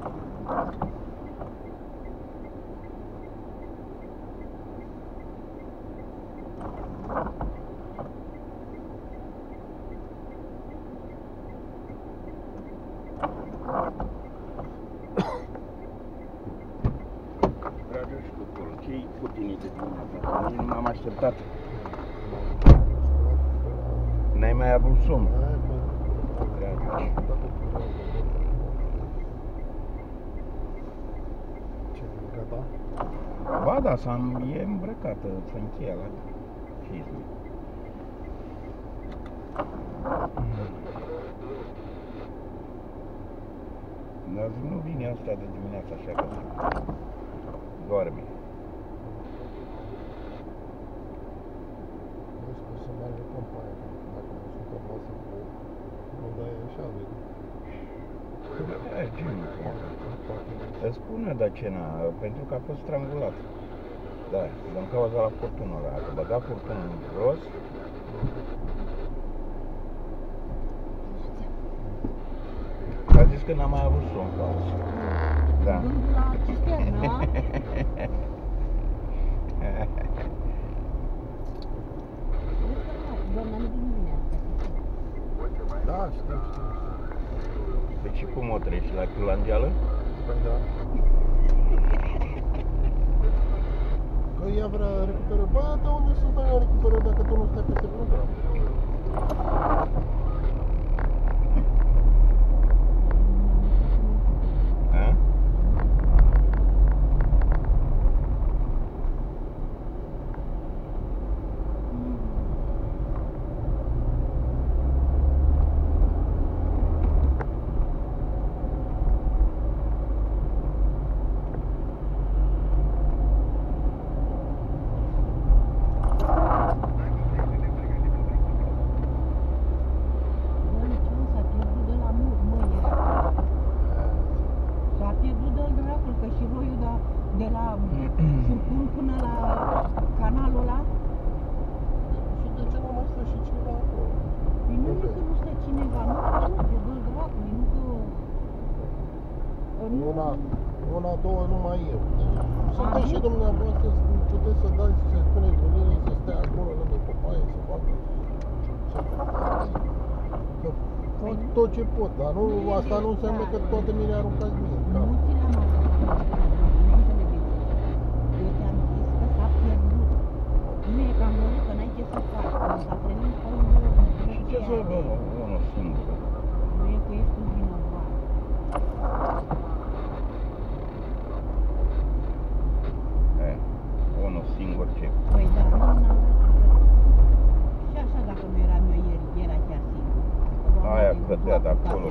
Ce-i cu tine de dimineața? Nici nu m-am așteptat. N-ai mai avut somn? Ce, gata? Ba da, e îmbrăcată, să încheie la chisme. Dar nu vine asta de dimineața așa că doarme. Nu știu să meargă campania, dacă nu sunt acasă cu... Nu dai așa, vede. Îți spune Dacena, pentru că a fost strangulat. Da, din cauza la furtunul ăla. A băgat furtunul jos. A zis că n-a mai avut somn cu azi. Da. Gândul la cisternă, a? Dormeam din dimineața. Da, știu. Deci și cum o treci? La Chiulangeală? Păi da. Că ea vrea recuperă. Bă, dar unde să stai la recuperă dacă tu nu stai peste program? De la furtun până la canalul ăla? Și de ce nu mai stă și cineva acolo? Păi nu că nu stă cineva, nu te dă dracului, nu că... Una, două, numai eu. Sunteți și dumneavoastră, puteți să dați, să spuneți lumii, să stea acolo lângă copaie, să facă tot ce pot, dar nu, asta nu înseamnă că toată mine aruncați mie. Nu ți le-am aruncat. Eu te-am zis că s-a pierdut. Nu e că am văzut că n-ai ce să faci, s-a trezit pe un Și ce să vă, unul singur? Nu e că ești un vinovat. Unul singur ce? Păi da, nu n-am dat. Și așa dacă nu eram eu ieri, era chiar singur. Aia cădea de acolo.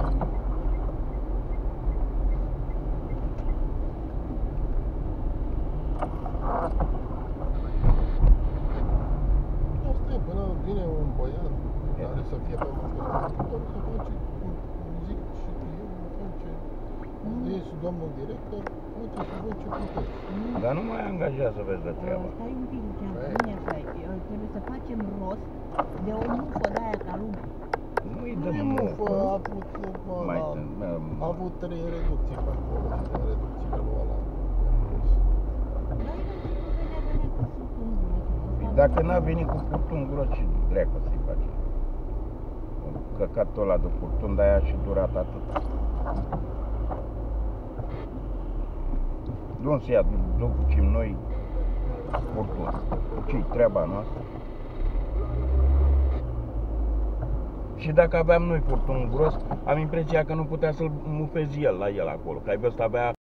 Asta e, până vine un băiat care să fie pe masă, să face, zic și eu, face, ești domnul director, face și voi ce puteți. Dar nu mai angajează, vezi, de treabă. Stai un pic, Lucian, nu e așa. Trebuie să facem rost de o mufă de aia ca lumea. Nu-i Nu dăm e mufă, a avut 3 reducții pe acolo și de reducții pe ăla. Dacă n-a venit cu furtun gros, ce dreacă să-i face? Căcatul ăla de furtun, de-aia și durat atât. Nu se ia, ducem noi furtun. Ce-i treaba noastră? Și dacă aveam noi furtun gros, am impresia că nu putea să-l mufezi el la el acolo, că ai văzut abia